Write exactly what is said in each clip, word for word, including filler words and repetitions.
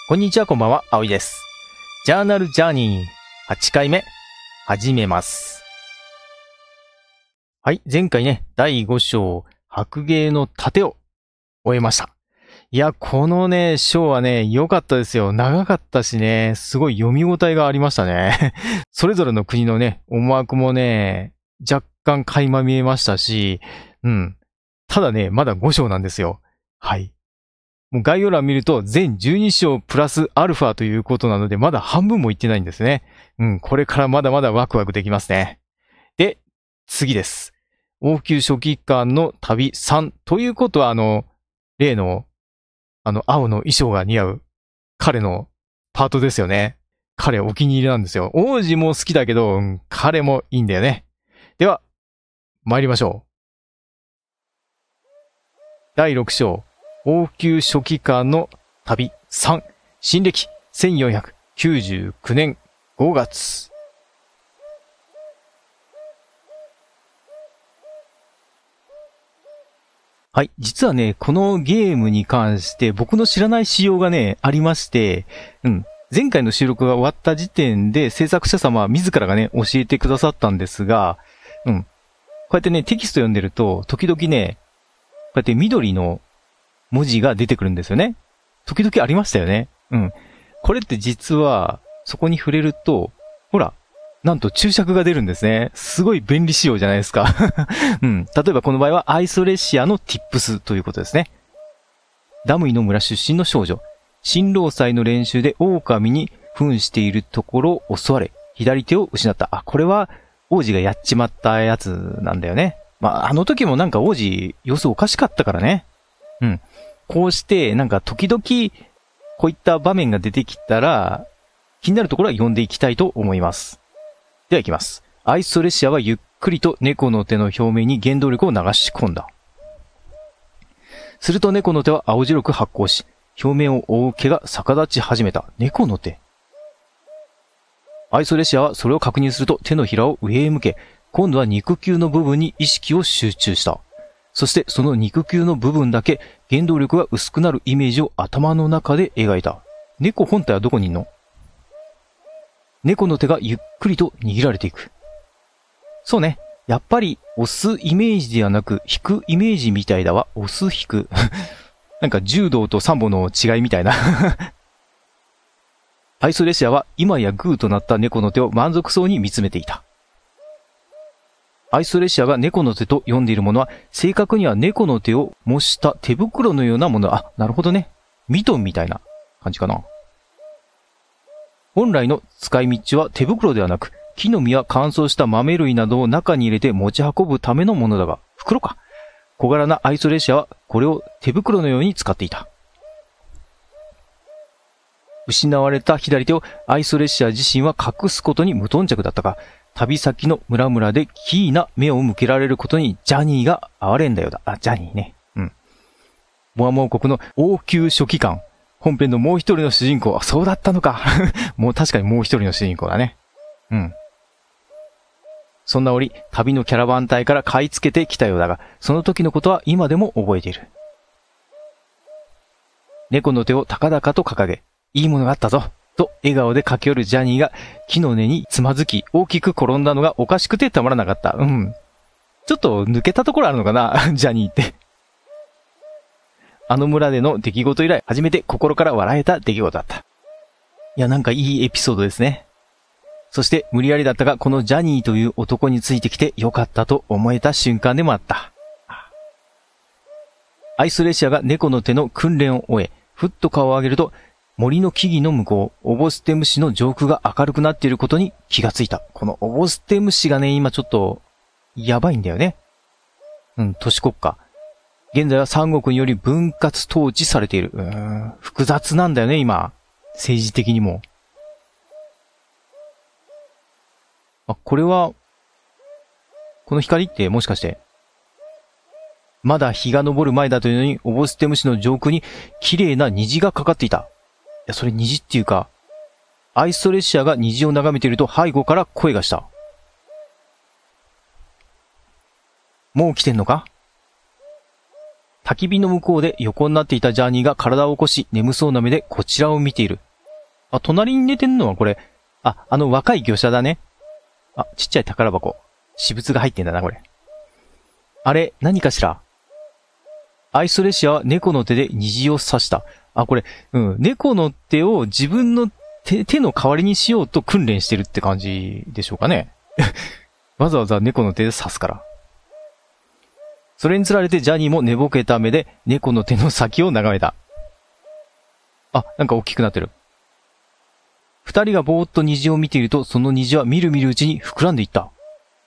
こんにちは、こんばんは、あおいです。ジャーナルジャーニーはちかいめ、始めます。はい、前回ね、だいご章、白芸の盾を終えました。いや、このね、章はね、良かったですよ。長かったしね、すごい読み応えがありましたね。それぞれの国のね、思惑もね、若干垣間見えましたし、うん。ただね、まだご章なんですよ。はい。もう概要欄見ると全じゅうに章プラスアルファということなのでまだ半分もいってないんですね。うん、これからまだまだワクワクできますね。で、次です。王宮書記官の旅さんということはあの、例のあの青の衣装が似合う彼のパートですよね。彼お気に入りなんですよ。王子も好きだけど、うん、彼もいいんだよね。では、参りましょう。だいろく章。王宮書記官の旅さん、新暦せんよんひゃくきゅうじゅうきゅうねんごがつ。はい。実はね、このゲームに関して僕の知らない仕様がね、ありまして、うん。前回の収録が終わった時点で制作者様自らがね、教えてくださったんですが、うん。こうやってね、テキスト読んでると、時々ね、こうやって緑の文字が出てくるんですよね。時々ありましたよね。うん。これって実は、そこに触れると、ほら、なんと注釈が出るんですね。すごい便利仕様じゃないですか。うん。例えばこの場合は、アイソレシアの tips ということですね。ダムイの村出身の少女。新郎祭の練習で狼に扮しているところを襲われ、左手を失った。あ、これは王子がやっちまったやつなんだよね。まあ、あの時もなんか王子、様子おかしかったからね。うん。こうして、なんか時々、こういった場面が出てきたら、気になるところは読んでいきたいと思います。では行きます。アイソレシアはゆっくりと猫の手の表面に原動力を流し込んだ。すると猫の手は青白く発光し、表面を覆う毛が逆立ち始めた。猫の手。アイソレシアはそれを確認すると手のひらを上へ向け、今度は肉球の部分に意識を集中した。そしてその肉球の部分だけ原動力が薄くなるイメージを頭の中で描いた。猫本体はどこにいんの？猫の手がゆっくりと握られていく。そうね。やっぱり押すイメージではなく引くイメージみたいだわ。押す引く。なんか柔道とサンボの違いみたいな。アイソレシアは今やグーとなった猫の手を満足そうに見つめていた。アイソレシアが猫の手と読んでいるものは、正確には猫の手を模した手袋のようなもの。あ、なるほどね。ミトンみたいな感じかな。本来の使い道は手袋ではなく、木の実や乾燥した豆類などを中に入れて持ち運ぶためのものだが、袋か。小柄なアイソレシアはこれを手袋のように使っていた。失われた左手をアイソレシア自身は隠すことに無頓着だったが、旅先の村々でキーな目を向けられることにジャニーが哀れんだようだ。あ、ジャニーね。うん。モアモ王国の王宮書記官。本編のもう一人の主人公。あ、そうだったのか。もう確かにもう一人の主人公だね。うん。そんな折、旅のキャラバン隊から買い付けてきたようだが、その時のことは今でも覚えている。猫の手を高々と掲げ、いいものがあったぞ。と笑顔で駆け寄るジャニーが木の根につまずき大きく転んだのがおかしくてたまらなかった。うん。ちょっと抜けたところあるのかなジャニーって。あの村での出来事以来初めて心から笑えた出来事だった。いや、なんかいいエピソードですね。そして無理やりだったがこのジャニーという男についてきてよかったと思えた瞬間でもあった。アイソレシアが猫の手の訓練を終え、ふっと顔を上げると森の木々の向こう、オボステムシの上空が明るくなっていることに気がついた。このオボステムシがね、今ちょっと、やばいんだよね。うん、都市国家。現在は三国により分割統治されている。うーん、複雑なんだよね、今。政治的にも。あ、これは、この光ってもしかして、まだ日が昇る前だというのに、オボステムシの上空に綺麗な虹がかかっていた。いや、それ虹っていうか、アイソレシアが虹を眺めていると背後から声がした。もう来てんのか？ 焚き火の向こうで横になっていたジャーニーが体を起こし、眠そうな目でこちらを見ている。あ、隣に寝てんのはこれ。あ、あの若い魚者だね。あ、ちっちゃい宝箱。私物が入ってんだな、これ。あれ、何かしら。アイソレシアは猫の手で虹を刺した。あ、これ、うん、猫の手を自分の手、手の代わりにしようと訓練してるって感じでしょうかね。わざわざ猫の手で刺すから。それに釣られてジャニーも寝ぼけた目で猫の手の先を眺めた。あ、なんか大きくなってる。二人がぼーっと虹を見ていると、その虹はみるみるうちに膨らんでいった。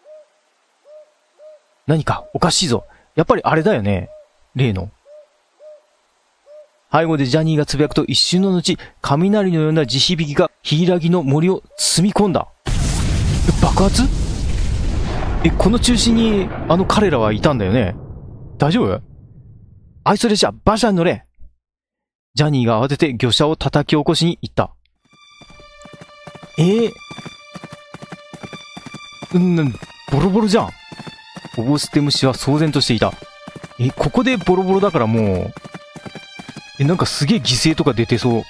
何かおかしいぞ。やっぱりあれだよね。例の。背後でジャニーがつぶやくと一瞬の後、雷のような地響きがヒイラギの森を包み込んだ。え、爆発？え、この中心にあの彼らはいたんだよね。大丈夫？アイソレシア、馬車に乗れ。ジャニーが慌てて魚車を叩き起こしに行った。えー、うん、ボロボロじゃん。オボステムシは騒然としていた。え、ここでボロボロだからもう、え、なんかすげえ犠牲とか出てそう。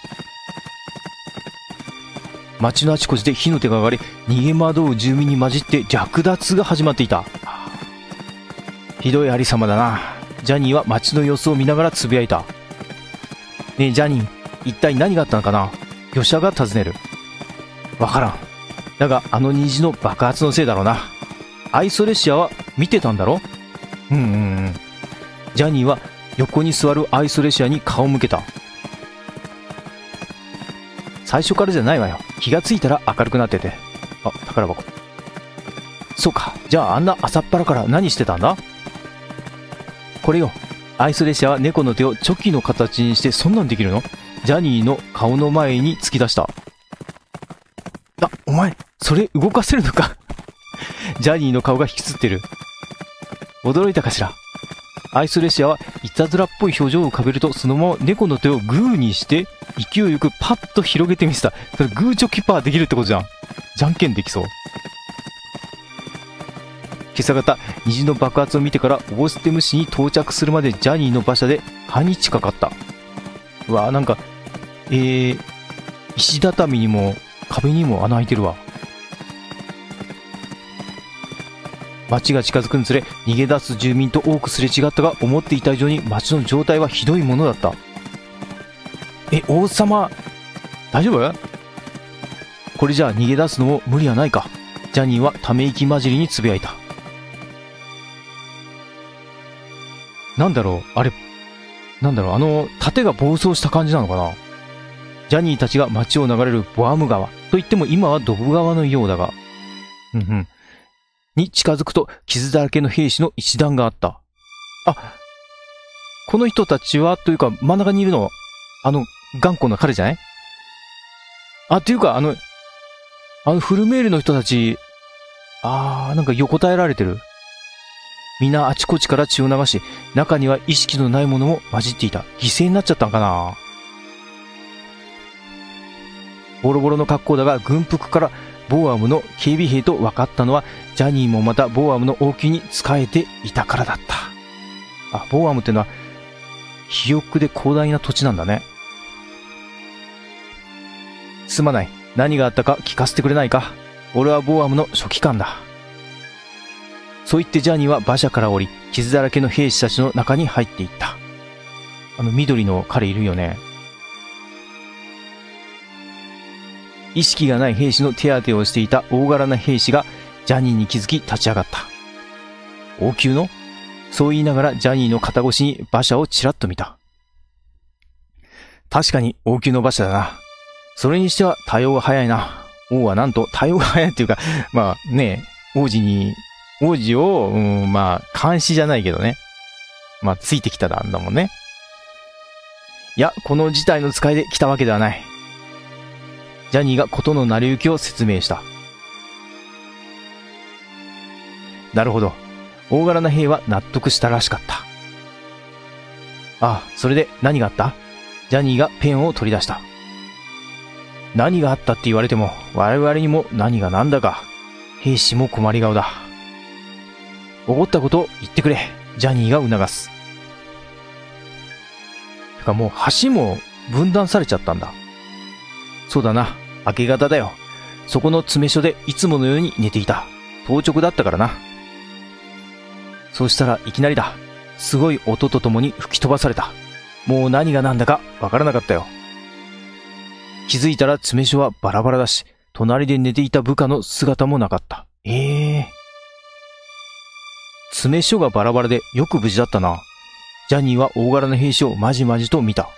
街のあちこちで火の手が上がり、逃げ惑う住民に混じって略奪が始まっていた。ひどいありさまだな。ジャニーは街の様子を見ながらつぶやいた。ねえ、ジャニー、一体何があったのかな？魚者が尋ねる。わからん。だが、あの虹の爆発のせいだろうな。アイソレシアは見てたんだろ？うんうんうん。ジャニーは横に座るアイソレシアに顔を向けた。最初からじゃないわよ。気がついたら明るくなってて。あ、宝箱。そうか。じゃああんな朝っぱらから何してたんだ？これよ。アイソレシアは猫の手をチョキの形にしてそんなんできるの？ジャニーの顔の前に突き出した。あ、お前、それ動かせるのか？ジャニーの顔が引きつってる。驚いたかしら？アイソレシアはいたずらっぽい表情を浮かべると、そのまま猫の手をグーにして、勢いよくパッと広げてみせた。それグーチョキパーできるってことじゃん。じゃんけんできそう。今朝方、虹の爆発を見てからオボステム市に到着するまでジャニーの馬車で半日かかった。うわぁ、なんか、えー、石畳にも壁にも穴開いてるわ。街が近づくにつれ、逃げ出す住民と多くすれ違ったが、思っていた以上に街の状態はひどいものだった。え、王様、大丈夫？これじゃあ逃げ出すのも無理はないか。ジャニーはため息混じりにつぶやいた。なんだろう、あれ、なんだろう、あの、盾が暴走した感じなのかな。ジャニーたちが街を流れるボアム川といっても今はドブ川のようだが、うんうん。に近づくと傷だらけの兵士の一団があった。あ、この人たちはというか真ん中にいるのはあの頑固な彼じゃない？あ、っていうかあのあのフルメールの人たち、あーなんか横たえられてる。みんなあちこちから血を流し、中には意識のないものも混じっていた。犠牲になっちゃったんかな。ボロボロの格好だが軍服からボーアムの警備兵と分かったのは、ジャニーもまたボーアムの王宮に仕えていたからだった。あ、ボーアムってのは肥沃で広大な土地なんだね。すまない。何があったか聞かせてくれないか。俺はボーアムの書記官だ。そう言ってジャニーは馬車から降り、傷だらけの兵士たちの中に入っていった。あの緑の彼いるよね。意識がない兵士の手当てをしていた大柄な兵士がジャニーに気づき立ち上がった。王宮の？そう言いながらジャニーの肩越しに馬車をちらっと見た。確かに王宮の馬車だな。それにしては対応が早いな。王はなんと対応が早いっていうか、まあね、王子に、王子を、うん、まあ監視じゃないけどね。まあついてきたんだもんね。いや、この事態の使いで来たわけではない。ジャニーが事の成り行きを説明した。なるほど。大柄な兵は納得したらしかった。ああ、それで何があった？ジャニーがペンを取り出した。何があったって言われても、我々にも何が何だか。兵士も困り顔だ。起こったことを言ってくれ。ジャニーが促す。 てかもう橋も分断されちゃったんだ。そうだな。明け方だよ。そこの詰め所でいつものように寝ていた。当直だったからな。そうしたらいきなりだ。すごい音とともに吹き飛ばされた。もう何が何だかわからなかったよ。気づいたら詰め所はバラバラだし、隣で寝ていた部下の姿もなかった。ええー。詰め所がバラバラでよく無事だったな。ジャニーは大柄な兵士をまじまじと見た。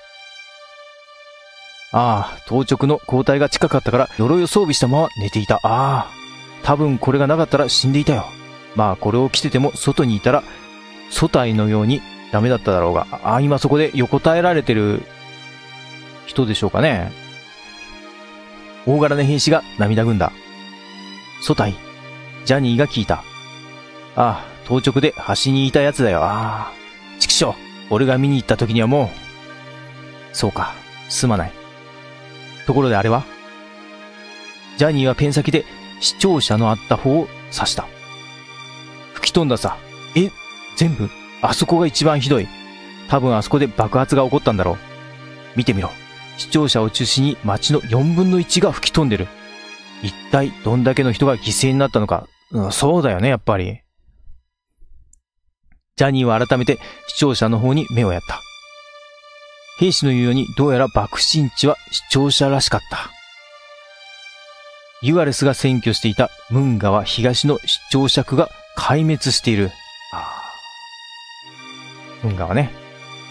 ああ、当直の交代が近かったから鎧を装備したまま寝ていた。ああ、多分これがなかったら死んでいたよ。まあこれを着てても外にいたら、組対のようにダメだっただろうが。ああ、今そこで横たえられてる人でしょうかね。大柄な兵士が涙ぐんだ。組対、ジャニーが聞いた。ああ、当直で端にいたやつだよ。ああ、畜生、俺が見に行った時にはもう。そうか、すまない。ところであれは？ジャニーはペン先で視聴者のあった方を指した。吹き飛んださ。え、全部？あそこが一番ひどい。多分あそこで爆発が起こったんだろう。見てみろ。視聴者を中心に街のよんぶんのいちが吹き飛んでる。一体どんだけの人が犠牲になったのか。うん、そうだよね、やっぱり。ジャニーは改めて視聴者の方に目をやった。兵士の言うようにどうやら爆心地は視聴者らしかった。ユアレスが占拠していたムン川東の視聴者区が壊滅している。ああ。ムン川ね。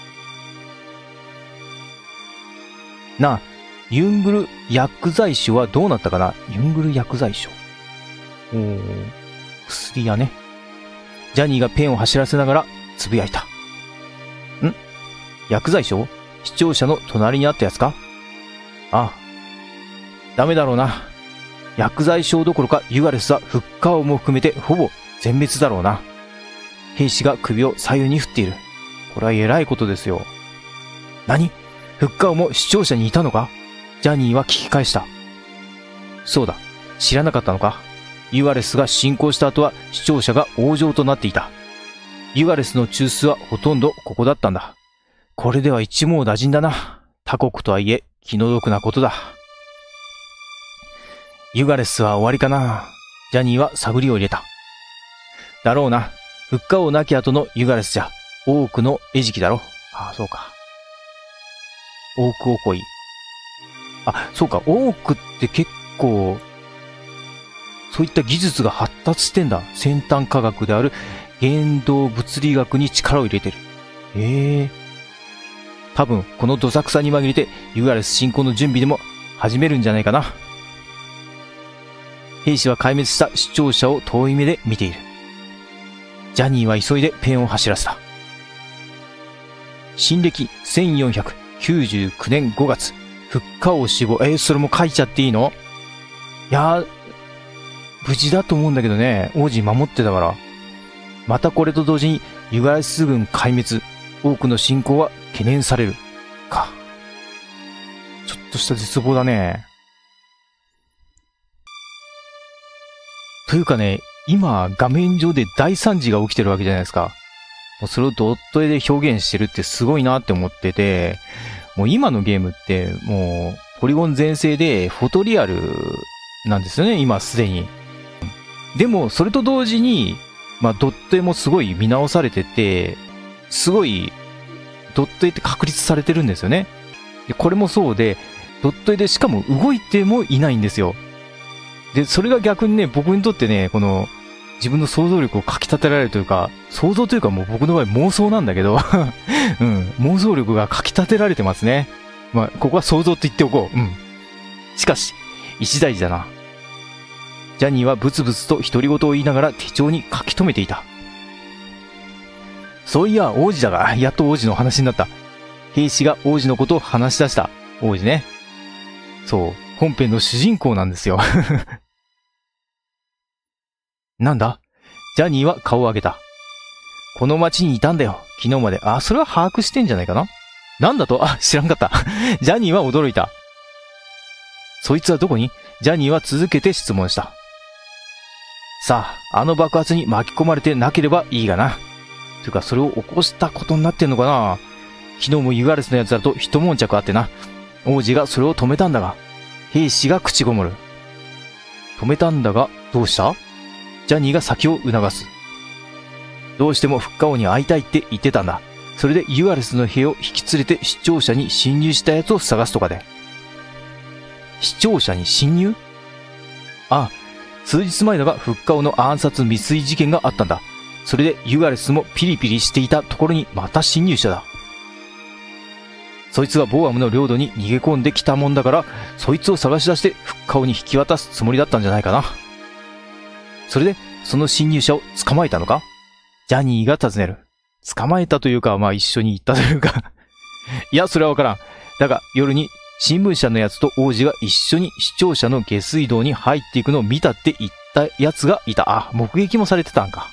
なあ、ユングル薬剤師はどうなったかな？ユングル薬剤師。おー、薬屋ね。ジャニーがペンを走らせながらつぶやいた。ん？薬剤師？視聴者の隣にあったやつか？ああ。ダメだろうな。薬剤師どころかユアレスはフッカオも含めてほぼ全滅だろうな。兵士が首を左右に振っている。これは偉いことですよ。何？フッカオも視聴者にいたのか？ジャニーは聞き返した。そうだ。知らなかったのか？ユアレスが進行した後は視聴者が往生となっていた。ユアレスの中枢はほとんどここだったんだ。これでは一網打尽だな。他国とはいえ気の毒なことだ。ユガレスは終わりかな。ジャニーは探りを入れた。だろうな。フッカオ亡き後のユガレスじゃ、多くの餌食だろ。ああ、そうか。オークオコイ。あ、そうか。オークって結構、そういった技術が発達してんだ。先端科学である原動物理学に力を入れてる。ええ。多分、このどさくさに紛れて、ユガレス進行の準備でも始めるんじゃないかな。兵士は壊滅した視聴者を遠い目で見ている。ジャニーは急いでペンを走らせた。新暦せんよんひゃくきゅうじゅうきゅうねんごがつ、フッカオ死亡。えー、それも書いちゃっていいの？いやー、無事だと思うんだけどね。王子守ってたから。またこれと同時にユガレス軍壊滅。多くの侵攻は懸念される。か。ちょっとした絶望だね。というかね、今画面上で大惨事が起きてるわけじゃないですか。もうそれをドット絵で表現してるってすごいなって思ってて、もう今のゲームってもうポリゴン全盛でフォトリアルなんですよね、今すでに。でもそれと同時に、まあドット絵もすごい見直されてて、すごいドット絵って確立されてるんですよね。で、これもそうで、ドット絵でしかも動いてもいないんですよ。で、それが逆にね、僕にとってね、この、自分の想像力をかき立てられるというか、想像というかもう僕の場合妄想なんだけど、うん、妄想力がかき立てられてますね。まあ、ここは想像と言っておこう。うん。しかし、一大事だな。ジャニーはブツブツと独り言を言いながら手帳に書き留めていた。そういや、王子だが、やっと王子の話になった。兵士が王子のことを話し出した。王子ね。そう。本編の主人公なんですよ。なんだ？ジャニーは顔を上げた。この町にいたんだよ。昨日まで。あ、それは把握してんじゃないかな？なんだと？あ、知らんかった。ジャニーは驚いた。そいつはどこに？ジャニーは続けて質問した。さあ、あの爆発に巻き込まれてなければいいがな。というか、それを起こしたことになってんのかな？ 昨日もユガレスの奴らと一悶着あってな。王子がそれを止めたんだが、兵士が口ごもる。止めたんだが、どうした？ジャニーが先を促す。どうしてもフッカ王に会いたいって言ってたんだ。それでユガレスの兵を引き連れて視聴者に侵入した奴を探すとかで。視聴者に侵入？ああ、数日前だがフッカ王の暗殺未遂事件があったんだ。それでユガレスもピリピリしていたところにまた侵入者だ。そいつがボーアムの領土に逃げ込んできたもんだから、そいつを探し出してフッカ王に引き渡すつもりだったんじゃないかな。それで、その侵入者を捕まえたのか？ジャニーが尋ねる。捕まえたというか、まあ一緒に行ったというか。いや、それはわからん。だが、夜に新聞社のやつと王子が一緒に視聴者の下水道に入っていくのを見たって言ったやつがいた。あ、目撃もされてたんか。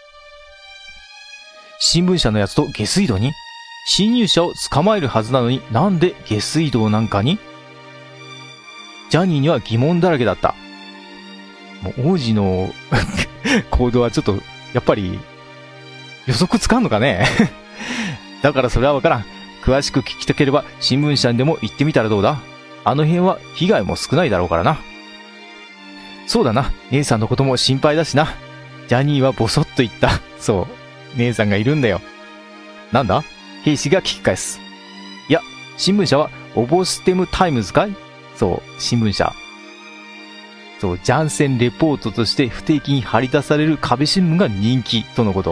新聞社のやつと下水道に？侵入者を捕まえるはずなのになんで下水道なんかに？ジャニーには疑問だらけだった。もう王子の行動はちょっと、やっぱり予測つかんのかねだからそれはわからん。詳しく聞きたければ新聞社にでも行ってみたらどうだ？あの辺は被害も少ないだろうからな。そうだな。姉さんのことも心配だしな。ジャニーはボソッと言った。そう。姉さんがいるんだよ。なんだ？兵士が聞き返す。いや、新聞社はオボステムタイムズかい？そう、新聞社。そう、ジャンセンレポートとして不定期に張り出される壁新聞が人気とのこと。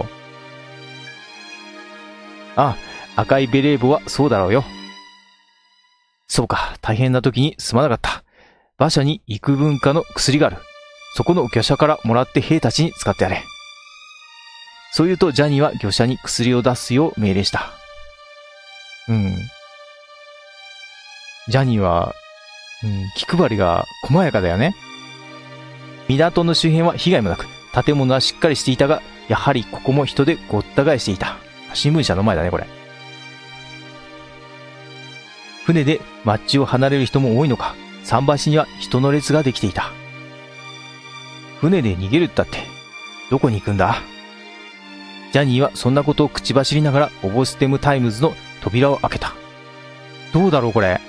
ああ、赤いベレー帽はそうだろうよ。そうか、大変な時にすまなかった。馬車に幾分かの薬がある。そこの魚車からもらって兵たちに使ってやれ。そう言うとジャニーは魚車に薬を出すよう命令した。うん。ジャニーは、うん、気配りが細やかだよね。港の周辺は被害もなく、建物はしっかりしていたが、やはりここも人でごった返していた。新聞社の前だね、これ。船で町を離れる人も多いのか、桟橋には人の列ができていた。船で逃げるったって、どこに行くんだ？ジャニーはそんなことを口走りながらオボステムタイムズの扉を開けた。どうだろうこれ。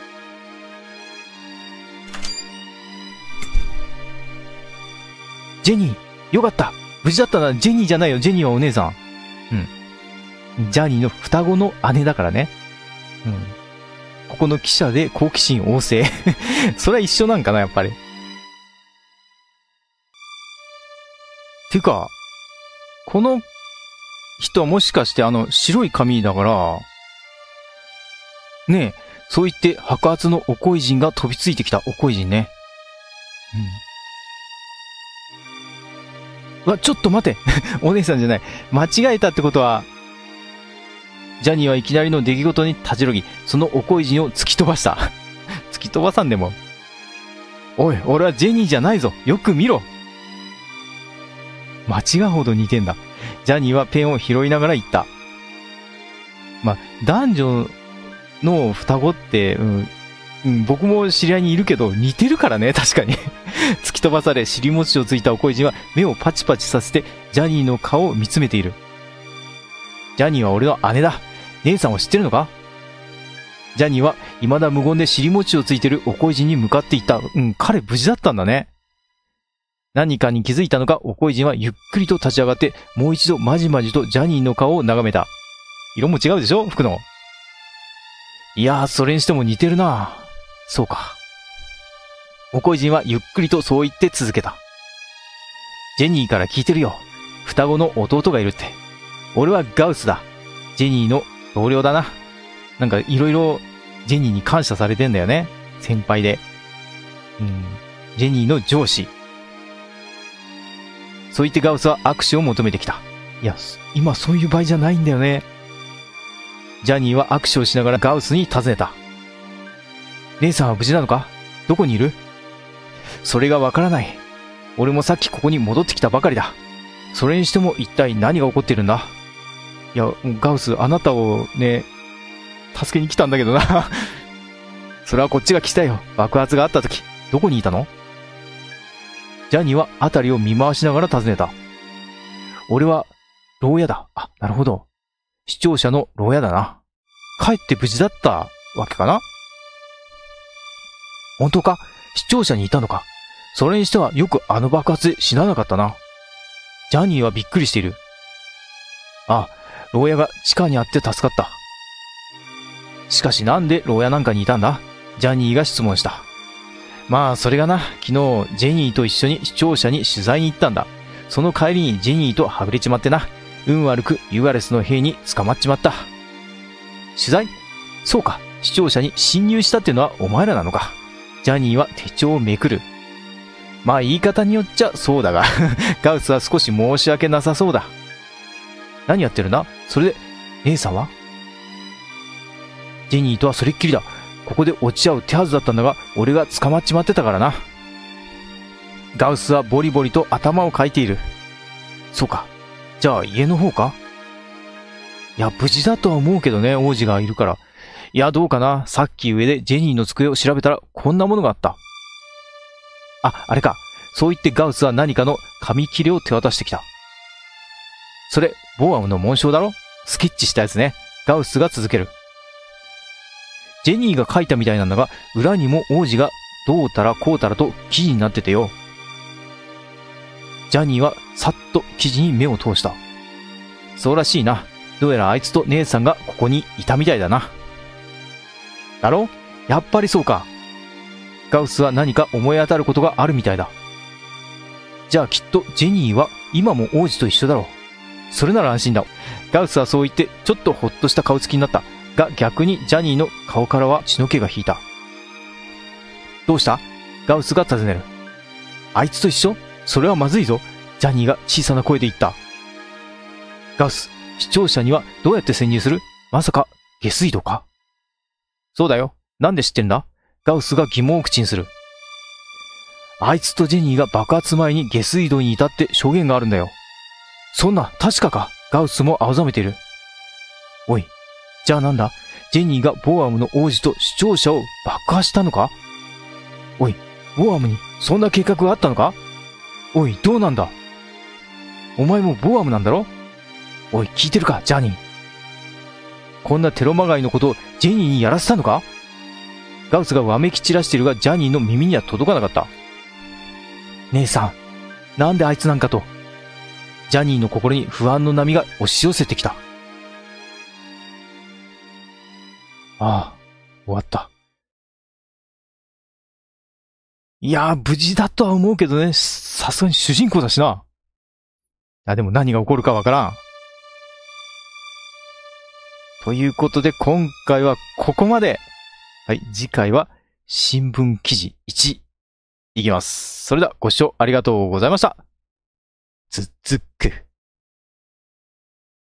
ジェニー、よかった。無事だったな。ジェニーじゃないよ。ジェニーはお姉さん。うん。ジャニーの双子の姉だからね。うん。ここの記者で好奇心旺盛。それは一緒なんかな、やっぱり。てか、この人はもしかしてあの白い髪だから、ねえ、そう言って白髪のお恋人が飛びついてきたお恋人ね。うん。うわ、ちょっと待て。お姉さんじゃない。間違えたってことは、ジャニーはいきなりの出来事にたじろぎ、そのお恋人を突き飛ばした。突き飛ばさんでも。おい、俺はジェニーじゃないぞ。よく見ろ。間違うほど似てんだ。ジャニーはペンを拾いながら言った。まあ、男女の双子って、うんうん、僕も知り合いにいるけど似てるからね、確かに。突き飛ばされ尻餅をついたお恋人は目をパチパチさせてジャニーの顔を見つめている。ジャニーは俺の姉だ。姉さんを知ってるのか？ジャニーは未だ無言で尻餅をついてるお恋人に向かっていった。うん、彼無事だったんだね。何かに気づいたのか、お恋人はゆっくりと立ち上がって、もう一度まじまじとジャニーの顔を眺めた。色も違うでしょ？服の。いやー、それにしても似てるな。そうか。お恋人はゆっくりとそう言って続けた。ジェニーから聞いてるよ。双子の弟がいるって。俺はガウスだ。ジェニーの同僚だな。なんかいろいろジェニーに感謝されてんだよね。先輩で。うん。ジェニーの上司。そう言ってガウスは握手を求めてきた。いや、今そういう場合じゃないんだよね。ジャニーは握手をしながらガウスに尋ねた。姉さんは無事なのか？どこにいる？それがわからない。俺もさっきここに戻ってきたばかりだ。それにしても一体何が起こっているんだ？いや、ガウス、あなたをね、助けに来たんだけどな。それはこっちが来たよ。爆発があった時、どこにいたの？ジャニーは辺りを見回しながら尋ねた。俺は、牢屋だ。あ、なるほど。視聴者の牢屋だな。 帰って無事だったわけかな？本当か？視聴者にいたのか？それにしてはよくあの爆発で死ななかったな。ジャニーはびっくりしている。あ、牢屋が地下にあって助かった。しかしなんで牢屋なんかにいたんだ？ジャニーが質問した。まあそれがな、昨日ジェニーと一緒に視聴者に取材に行ったんだ。その帰りにジェニーとはぐれちまってな。運悪くユアレスの兵に捕まっちまった。取材？そうか、視聴者に侵入したってのはお前らなのか。ジャニーは手帳をめくる。まあ言い方によっちゃそうだが、ガウスは少し申し訳なさそうだ。何やってるな？それで、姉さんは？ジェニーとはそれっきりだ。ここで落ち合う手はずだったんだが、俺が捕まっちまってたからな。ガウスはボリボリと頭をかいている。そうか。じゃあ家の方か？いや、無事だとは思うけどね、王子がいるから。いや、どうかな。さっき上でジェニーの机を調べたら、こんなものがあった。あ、あれか。そう言ってガウスは何かの紙切れを手渡してきた。それ、ボアムの紋章だろ？スケッチしたやつね。ガウスが続ける。ジェニーが書いたみたいなんだが、裏にも王子がどうたらこうたらと記事になっててよ。ジャニーはさっと記事に目を通した。そうらしいな。どうやらあいつと姉さんがここにいたみたいだな。だろ？やっぱりそうか。ガウスは何か思い当たることがあるみたいだ。じゃあきっとジェニーは今も王子と一緒だろう。それなら安心だ。ガウスはそう言ってちょっとほっとした顔つきになった。が逆にジャニーの顔からは血の気が引いた。どうした？ガウスが尋ねる。あいつと一緒？それはまずいぞ。ジャニーが小さな声で言った。ガウス、視聴者にはどうやって潜入する？まさか下水道か？そうだよ。なんで知ってんだ？ガウスが疑問を口にする。あいつとジェニーが爆発前に下水道にいたって証言があるんだよ。そんな、確かか？ガウスも青ざめている。おい、じゃあなんだ？ジェニーがボアムの王子と視聴者を爆破したのか？おい、ボアムにそんな計画があったのか？おい、どうなんだ？お前もボアムなんだろ？おい、聞いてるか、ジャニー。こんなテロまがいのことをジェニーにやらせたのか？ガウスがわめき散らしているが、ジャニーの耳には届かなかった。姉さん、なんであいつなんかと。ジャニーの心に不安の波が押し寄せてきた。ああ、終わった。いやー、無事だとは思うけどね、さすがに主人公だしな。あ、でも何が起こるかわからん。ということで、今回はここまで。はい、次回は新聞記事いちいきます。それではご視聴ありがとうございました。つっつく。